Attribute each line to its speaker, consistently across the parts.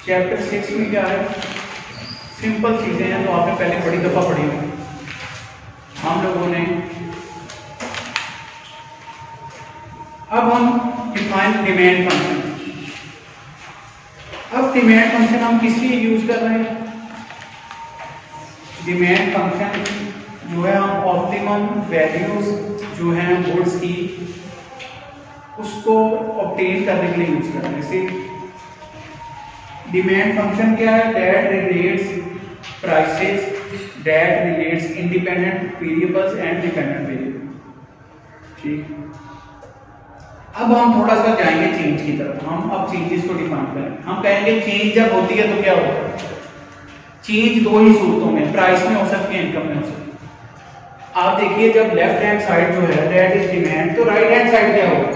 Speaker 1: Chapter 6 में क्या है, सिंपल चीजें हैं, तो आपने पहले बड़ी दफा पढ़ी होंगी। हम लोगों ने अब हम डिफाइन डिमांड फंक्शन। अब डिमांड फंक्शन हम किस लिए यूज कर रहे हैं? डिमांड फंक्शन जो है हम ऑप्टिमम वैल्यूज जो है गुड्स की उसको ऑब्टेन करने के लिए यूज कर रहे हैं। जैसे डिमांड फंक्शन क्या है? That relates prices, that relates independent variables and dependent variable. ठीक, अब हम थोड़ा सा जाएंगे चेंज की तरफ। हम अब चेंजेस को डिफाइन करें। हम कहेंगे चेंज जब होती है तो क्या होता है? चेंज दो ही सूरतों में, प्राइस में हो सकती है, इनकम में हो सकती है। आप देखिए जब लेफ्ट हैंड साइड जो है दैट इज डिमांड, तो राइट हैंड साइड क्या होगा?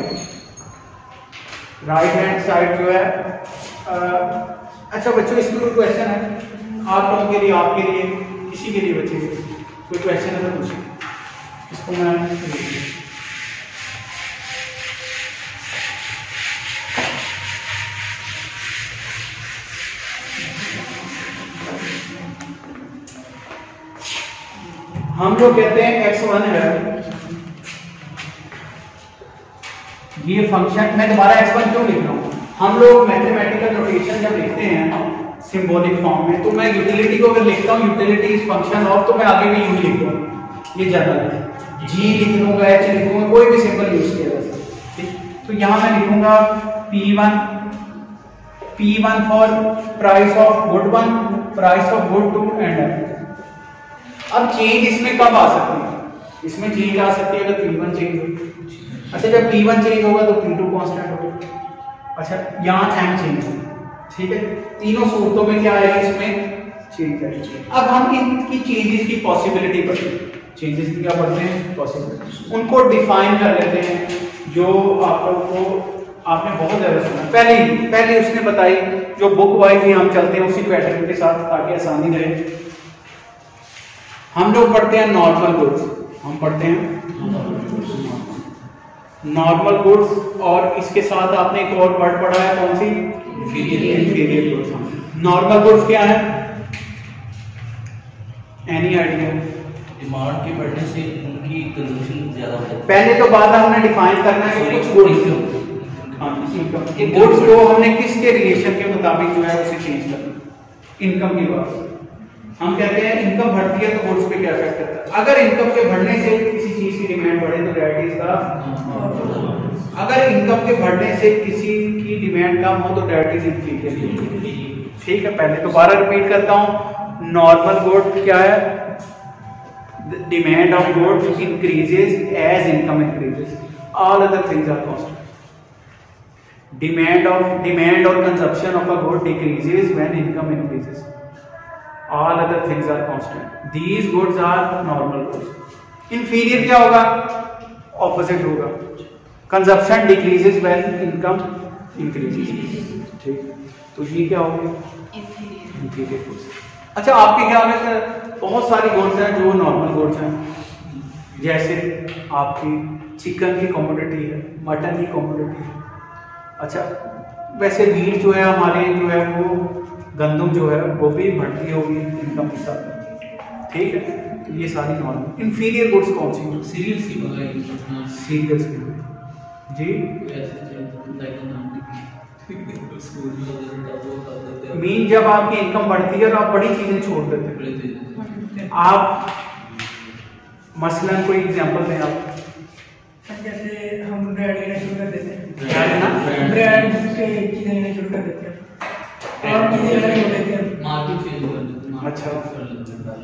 Speaker 1: राइट हैंड साइड जो है अच्छा बच्चों, इसमें कोई क्वेश्चन है आप लोगों के लिए, आपके लिए, किसी के लिए बच्चे कोई क्वेश्चन है तो पूछिए। इसको मैं हम लोग कहते हैं x1 है ये फंक्शन। मैं दोबारा x1 क्यों लिख रहा हूं? हम लोग मैथमेटिकल नोटेशन जब लिखते हैं सिंबॉलिक फॉर्म में, तो मैं यूटिलिटी को अगर लिखता हूं यूटिलिटी इज फंक्शन ऑफ, तो मैं आगे भी यूज लिख दूंगा, ये ज्यादा है। जी लिख दूंगा, एच लिख दूंगा, कोई भी सिंबल यूज किया जा सकता है। ठीक, तो यहां मैं लिखूंगा P1 for price of good 1, price of good 2 and. अब चेंज इसमें कब आ सकती है? इसमें चेंज आ सकती है अगर P1 चेंज हो। अच्छा, जब P1 चेंज होगा तो P2 कांस्टेंट होगा। अच्छा, यहाँ M चेंज है, ठीक है, तीनों सूरतों में क्या आएगा? इसमें चेंज है। अब हम इनकी चेंजेस की पॉसिबिलिटी पढ़ते हैं। चेंजेस की क्या पढ़ते हैं? पॉसिबिलिटी। उनको डिफाइन कर लेते हैं, जो आप लोग को आपने बहुत ज्यादा सुना। पहले उसने बताई, जो बुक वाइज ही हम चलते हैं उसी पैटर्न के साथ ताकि आसानी रहे। हम लोग पढ़ते हैं नॉर्मल गुड्स, हम पढ़ते हैं नॉर्मल गुड्स, और इसके साथ आपने एक और वर्ड पढ़ा है, कौन सी? Inferior goods. नॉर्मल गुड्स क्या है? Any idea?
Speaker 2: डिमांड के बढ़ने से उनकी कंजम्पशन ज्यादा होता है।
Speaker 1: पहले तो बात हमने डिफाइन करना है कि कुछ गुड्स, ये गुड्स को हमने किसके रिलेशन के मुताबिक जो है उसे चेंज करना। इनकम की बात हम कहते हैं इनकम बढ़ती है तो गुड्स पे क्या इफेक्ट करता है? अगर इनकम के बढ़ने से किसी चीज की डिमांड बढ़े तो दैट इज द, अगर इनकम के बढ़ने से किसी की डिमांड कम हो तो दैट इज इंफ्लेशन। ठीक है, पहले दोबारा रिपीट करता हूं। नॉर्मल गुड क्या है? Demand of goods increases as income increases, all other things are constant. Demand और consumption of a good decreases when income increases, all other things are constant. These goods are normal goods. Inferior क्या होगा? Opposite होगा, consumption decreases when income increases. ठीक, तो ये क्या होगा? Inferior goods. अच्छा, आपके ख्याल में बहुत सारी गुड्स हैं जो नॉर्मल गुड्स हैं, जैसे आपकी चिकन की कमोडिटी है, मटन की कमोडिटी है। अच्छा, वैसे मीट जो है हमारे जो है वो गंदम जो है वो भी बढ़ती होगी इनकम के साथ। ठीक है, तो ये सारी नॉर्मल। इंफीरियर गुड्स कौन सी?
Speaker 2: सीरियल्स की बताइए।
Speaker 1: सीरियल्स की जी, मीन जब आपकी इनकम बढ़ती है तो आप बड़ी चीजें छोड़ देते हैं। आप मसलन कोई एग्जांपल दें आप।
Speaker 3: जैसे हम ब्रेड लेना शुरू कर देते हैं,
Speaker 1: ब्रेड
Speaker 3: के चीजें लेना शुरू कर देते हैं और चीजें लेना छोड़ देते हैं,
Speaker 2: मार्केट चेंज कर देते हैं।
Speaker 1: अच्छा,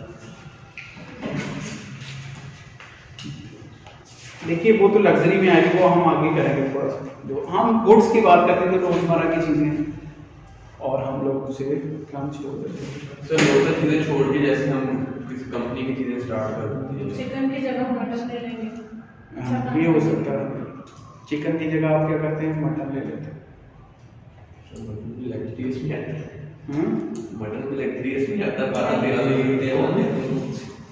Speaker 1: देखिए वो तो लग्जरी में आएगी, वो हम आगे करेंगे थोड़ा सा। जो हम गुड्स की बात करते थे तो रोजमर्रा की चीजें, और हम लोग उसे कम छोड़ देते हैं।
Speaker 4: सर लोकल चीजें छोड़ के जैसे हम किसी कंपनी की चीजें स्टार्ट कर देते हैं,
Speaker 5: चिकन की जगह मटन ले लेंगे।
Speaker 1: ये हो सकता है। चिकन की जगह आप क्या करते हैं? मटन ले लेते हैं।
Speaker 4: टेस्ट नहीं आता, मटन में टेस्ट नहीं आता, 12-13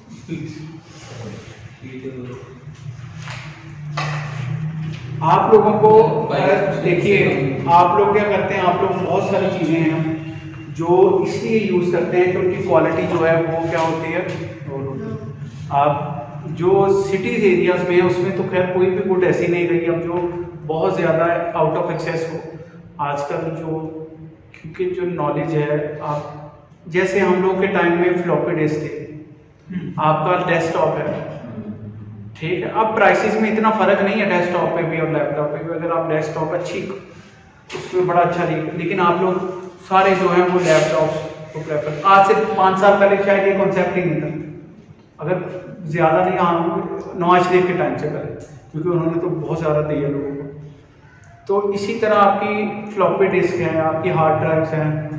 Speaker 1: आप लोगों को देखिए, आप लोग क्या करते हैं? आप लोग बहुत सारी चीजें हैं जो इसलिए यूज़ करते हैं क्योंकि क्वालिटी जो है वो क्या होती है, और होती है। आप जो सिटीज़ एरियाज़ में है उसमें तो खैर कोई भी गुड ऐसी नहीं रही अब जो बहुत ज़्यादा आउट ऑफ एक्सेस हो। आजकल जो क्योंकि जो नॉलेज है, आप जैसे हम लोग के टाइम में फ्लॉपी डिस्क थे, आपका डेस्कटॉप है, ठीक है। अब प्राइसेस में इतना फर्क नहीं है डेस्कटॉप पे भी और लैपटॉप पे भी। अगर आप डेस्कटॉप अच्छी उसमें बड़ा अच्छा लेकिन आप लोग सारे जो हैं वो लैपटॉप को प्रेफर। आज से 5 साल पहले शायद ये कॉन्सेप्ट ही नहीं था, अगर ज़्यादा नहीं, हाँ नवाज शरीफ के टाइम से पहले, क्योंकि उन्होंने तो बहुत ज़्यादा दिया लोगों को। तो इसी तरह आपकी फ्लॉपी डिस्क है, आपकी हार्ड ड्राइव्स हैं।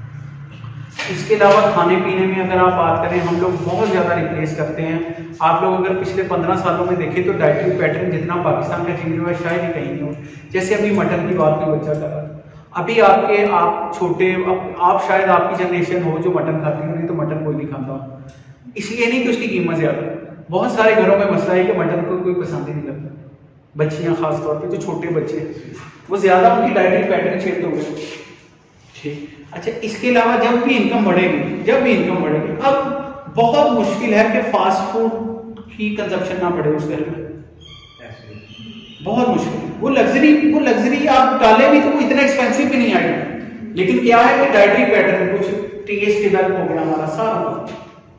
Speaker 1: इसके अलावा खाने पीने में अगर आप बात करें, हम लोग बहुत ज़्यादा रिप्लेस करते हैं। आप लोग अगर पिछले 15 सालों में देखें तो डाइटरी पैटर्न जितना पाकिस्तान का चेंज हुआ है शायद ही कहीं नहीं हो। जैसे अभी मटन की बात कोई बच्चा कर रहा है, अभी आप छोटे, आप शायद आपकी जनरेशन हो जो मटन खाती हो, नहीं तो मटन कोई नहीं खाता। इसलिए नहीं कि उसकी कीमत ज़्यादा, बहुत सारे घरों में मसला है कि मटन को कोई पसंद ही नहीं करता। बच्चियाँ खास तौर पे जो छोटे बच्चे हैं वो ज़्यादा उनकी डाइटरी पैटर्न चेंज हो गए, ठीक। अच्छा, इसके अलावा जब भी इनकम बढ़ेगी, अब बहुत मुश्किल है कि फास्ट फूड की कंजप्शन ना बढ़े उस घर में, बहुत मुश्किल। वो लग्जरी आप डालेंगे तो वो इतना एक्सपेंसिव भी नहीं आएगा, लेकिन क्या है कि डाइटरी पैटर्न कुछ टेस्ट डेवलप हो गया हमारा सारा।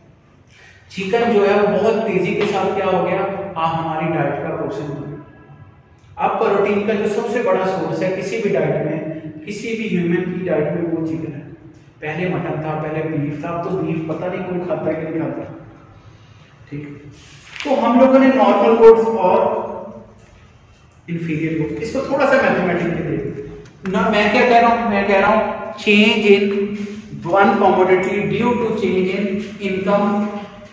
Speaker 1: चिकन जो है वो बहुत तेजी के साथ क्या हो गया, हमारी डाइट का पोर्शन हो गया। अब प्रोटीन का जो सबसे बड़ा सोर्स है किसी भी डाइट में, किसी भी ह्यूमन की डाइट में, वो चिकन है। पहले मटन था, पहले बीफ था, अब तो बीफ पता नहीं कोई खाता है कि नहीं खाता, ठीक। तो हम लोगों ने नॉर्मल गुड्स और इंफीरियर गुड्स, इसको थोड़ा सा मैथमेटिक्स में देखिए ना। मैं क्या कह रहा हूं change in one commodity due to change in income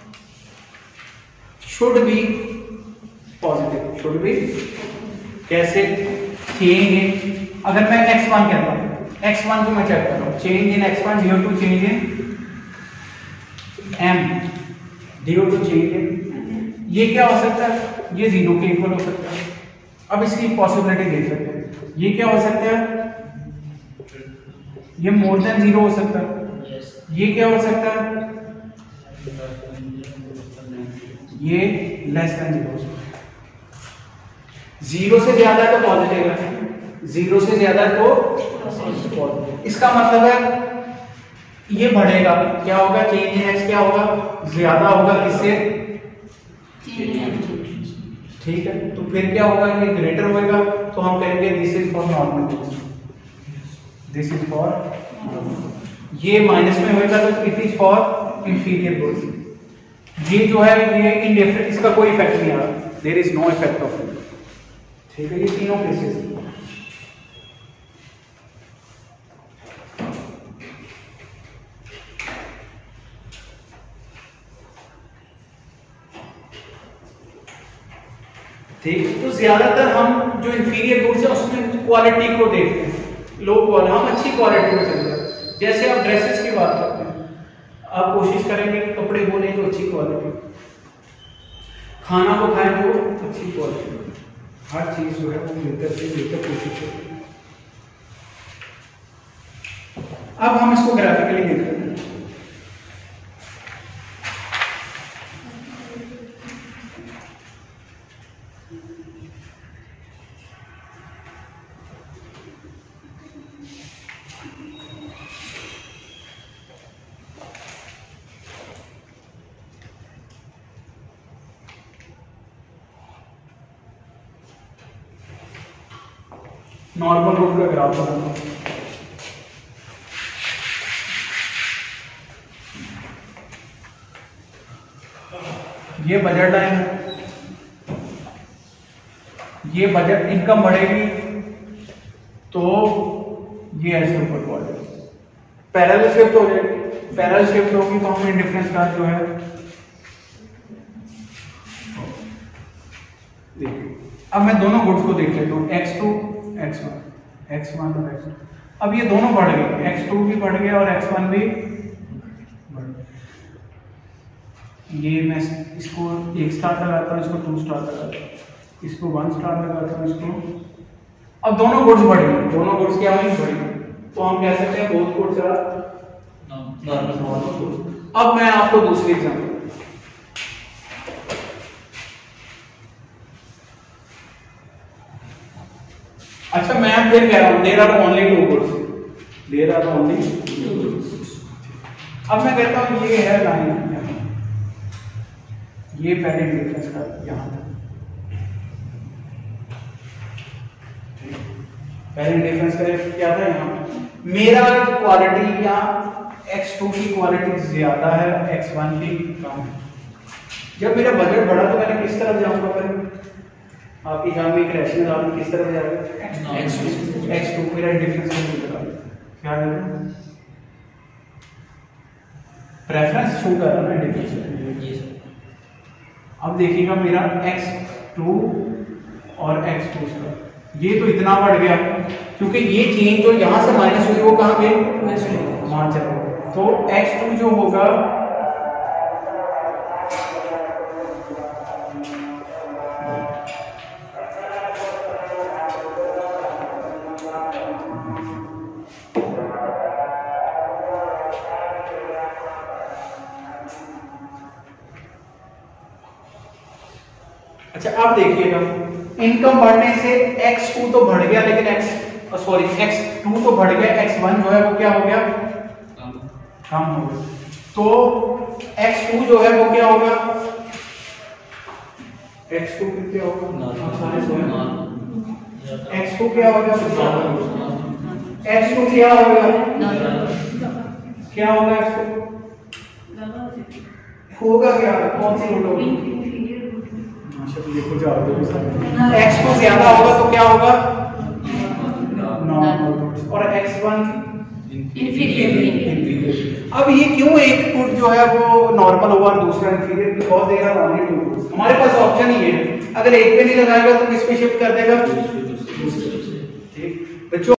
Speaker 1: should be positive, should be कैसे चेंज इन, अगर मैं x1 कहता हूं, x1 को मैं चेक कर रहा हूं, change in x1 due to change in m due to change in, ये क्या हो सकता है, ये 0 के इक्वल हो सकता है। अब इसकी पॉसिबिलिटी देख सकते हैं, ये क्या हो सकता है, ये मोर देन 0 हो सकता है, ये क्या हो सकता है, ये लेस देन 0 हो सकता है। 0 से ज्यादा तो पॉजिटिव है, 0 से ज्यादा तो पॉजिटिव। इसका मतलब है ये बढ़ेगा, क्या होगा, चेंज इन एक्स क्या होगा, ज्यादा होगा किससे, ठीक है। तो फिर क्या होगा, ये ग्रेटर होगा, तो हम कहेंगे this is for normal, this is for, ये माइनस में होगा तो it is for inferior goods. ये जो है ये इनडिफरेंट, इसका कोई इफेक्ट नहीं आ रहा, there is no effect of it, ठीक है। ये तीनों केसेस ठीक। तो ज्यादातर हम जो इंफीरियर गुड्स है उसमें क्वालिटी को देखते हैं, लो क्वालिटी, हम अच्छी क्वालिटी में चलते हैं। जैसे आप ड्रेसेस की बात करते हैं, आप कोशिश करेंगे कि कपड़े वो लें जो अच्छी क्वालिटी, खाना को खाएं जो अच्छी क्वालिटी, हर चीज जो है वो बेहतर से बेहतर कोशिश करते हैं। अब हम इसको ग्राफिकली देखते हैं। नॉर्मल रूट का ग्राफ बनाना, ये बजट लाइन है, ये बजट इनकम बढ़ेगी तो ये ऐसे ऊपर को आ जाएगा, पैरेलल शिफ्ट हो जाएगी, पैरेलल शिफ्ट होगी तो हमें डिफरेंस का जो है देखिए। अब मैं दोनों गुड्स को देख लेता हूँ, x2 x1 और x2। अब ये दोनों बढ़ गए, x2 भी बढ़ गया और x1 भी बढ़ गया। ये मैं इसको 1 स्टार लगाता हूँ, इसको 2 स्टार लगाता हूँ, इसको 1 स्टार लगाता हूँ, इसको। अब दोनों गुड्स बढ़ गए, दोनों गुड्स क्या हुई, बढ़ गए, तो हम कह सकते हैं बोथ गुड्स आर अब मैं आपको दूसरी एग्जांपल, अच्छा मैं फिर कह रहा हूं there are only two goods, there are only. अब मैं कहता हूं ये है लाइन, ये पहले डिफरेंस का यहां तक, पहले डिफरेंस का क्या था यहाँ, मेरा क्वालिटी या x2 की क्वालिटी ज्यादा है, x1 की कम है। जब मेरा बजट बढ़ा तो मैंने किस तरफ जाऊंगा, फिर आपकी यहाँ में एक रैशनल आदमी किस तरफ जाएगा, x2 मेरा डिफरेंस क्या है, प्रेफरेंस शो कर रहा है ना डिफरेंस। अब देखिएगा मेरा x2 और x2 का ये तो इतना बढ़ गया, क्योंकि ये चेंज जो यहां से माइनस हुई वो कहां गई, वहां चलो, तो x2 जो होगा अच्छा अब देखिएगा इनकम बढ़ने से x2 तो बढ़ गया, लेकिन x2 तो बढ़ गया, x1 जो है वो क्या हो गया, कम हो गया। तो x2 जो है वो क्या होगा, x2 क्या होगा, x2 क्या होगा, x2 क्या होगा, क्या होगा, x2 होगा क्या, कौन सी रूट होगी, x2 ज्यादा होगा तो क्या होगा, नॉर्मल रूट्स, और x1 इंफीरियर। अब ये क्यों एक रूट जो है वो नॉर्मल होगा और दूसरा inferior, because there are only two routes. हमारे पास ऑप्शन ही है, अगर एक पे नहीं लगाएगा तो किस पे शिफ्ट कर देगा, ठीक बच्चों।